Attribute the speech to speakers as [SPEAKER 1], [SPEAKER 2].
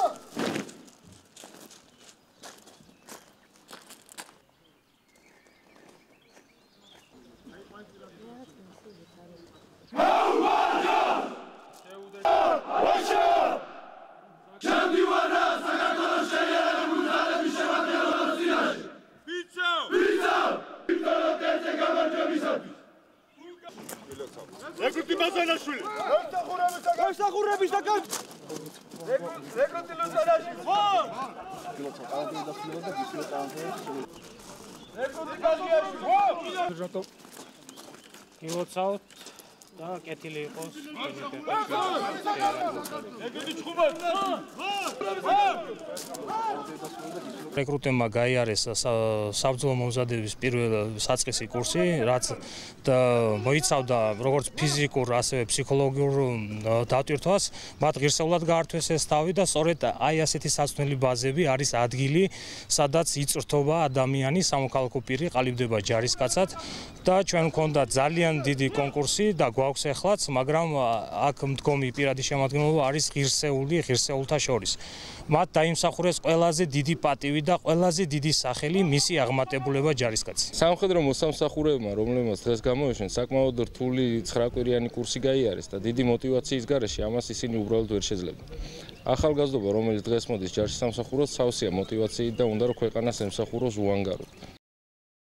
[SPEAKER 1] Rekrути Bazanaშვილი. Ემსახურების და Rekrути Luzanaშვილი. ხო! Rekrути Gaziaშვილი. ხო!
[SPEAKER 2] გილოცავთ და კეთილი იყოს.
[SPEAKER 1] Rekrути ჩხუბად.
[SPEAKER 2] რეკრუტებმა გაიარეს საბრძოლო მომზადების პირველი საწყისი კურსი, რაც მოიცავდა როგორც ფიზიკურ, ასევე ფსიქოლოგიურ დატვირთვას, მათ ღირსეულად გაართვეს ეს თავი და სწორედ აი ასეთი საცნელი ბაზები არის ადგილი, სადაც იწვრთობა ადამიანი, სამოქალაქო პირი, ყალიბდება ჯარისკაცად და ჩვენ გვქონდა ძალიან დიდი კონკურსი და გვაქვს ეხლაც, მაგრამ აქ მდგომი პირადი შემადგენლობა არის ღირსეულთა შორის. მათ დაიმსახურეს ყველაზე დიდი პატივი და ყველაზე დიდი სახელი მისი აღმატებულება ჯარისკაცი.
[SPEAKER 3] სამხედრო მოსამსახურეებმა, რომლებმაც დღეს გამოეშვნენ, საკმაოდ რთული 9 კვირიანი კურსი გაიარეს და დიდი мотиваციის გარეშე ამას ისინი უბრალოდ ვერ შეძლებენ. ახალგაზრდობა, რომელიც დღეს მოდის ჯარში სამსახუროდ, სავსეა мотивაციით და უნდა რომ ქვეყანას ემსახუროს უანგაროდ.